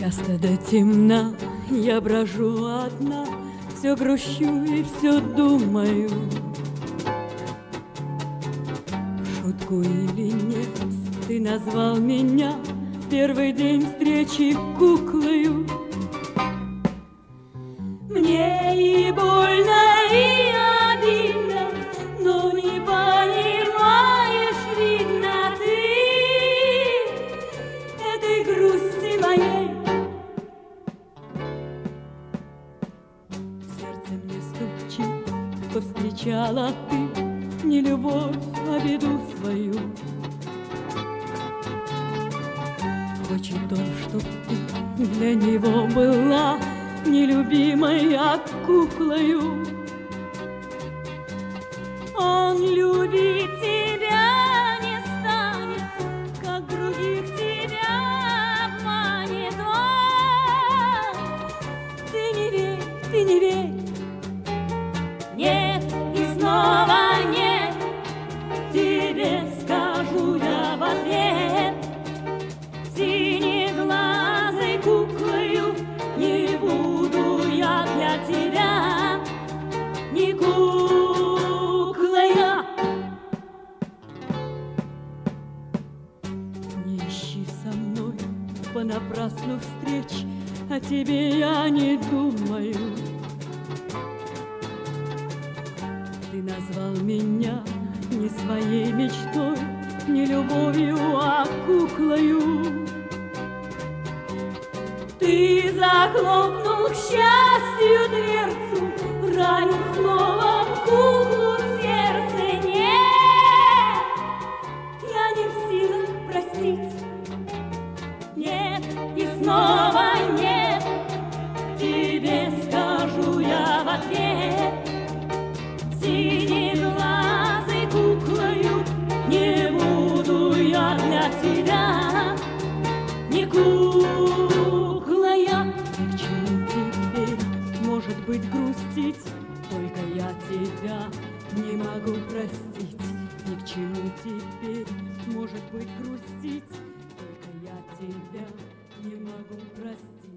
Часто до темна я брожу одна, все грущу и все думаю, шутку или нет, ты назвал меня в первый день встречи куклою. Мне и больно, и обидно, но не понимаешь, видно, ты этой грусти моей. Сердце мне стучит, повстречала ты не любовь, а беду свою. Хочет он, чтоб ты для него была нелюбимой, а куклою. Он любить тебя не станет, как других тебя обманет. О, ты не верь, ты не верь. Нет и снова нет, тебе скажу я в ответ. Синеглазой куклою не буду я для тебя, не кукла я. Не ищи со мной понапрасну встреч, о тебе я не думаю. Ты назвал меня не своей мечтой, не любовью, а куклою. Ты захлопнул к счастью дверцу, ранил словом куклу в сердце. Нет, я не в силах простить. Нет и снова нет, тебе скажу я в ответ. Синеглазой куклою не буду я для тебя, не кукла я. Ни к чему теперь, может быть, грустить, только я тебя не могу простить. Ни к чему теперь, может быть, грустить, только я тебя не могу простить.